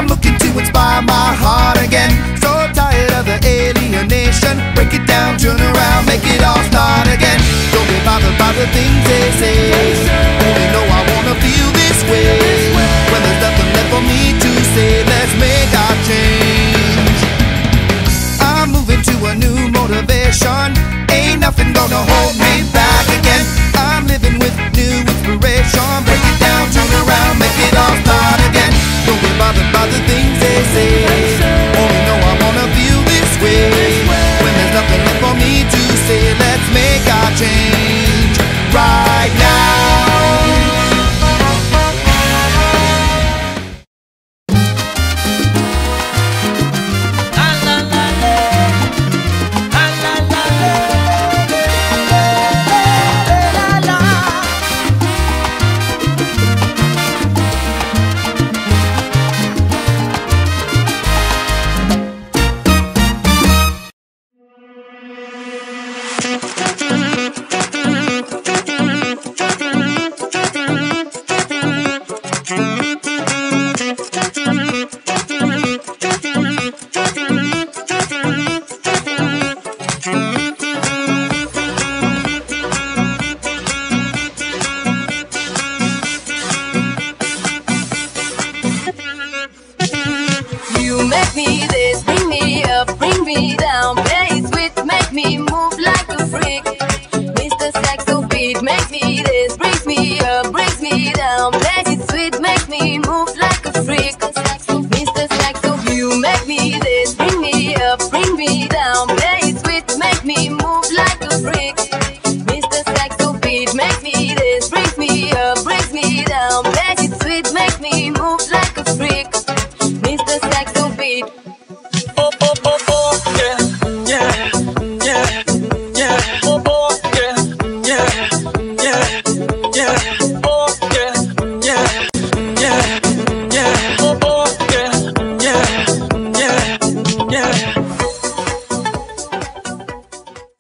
I'm looking to inspire my heart again. So tired of the alienation. Break it down, turn around, make it all start again. Don't be bothered by the things they say.